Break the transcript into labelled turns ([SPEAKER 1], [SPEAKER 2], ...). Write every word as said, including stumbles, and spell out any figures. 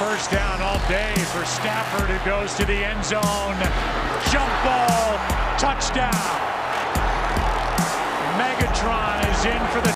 [SPEAKER 1] first down all day for Stafford, who goes to the end zone. Jump ball, touchdown. Megatron is in for the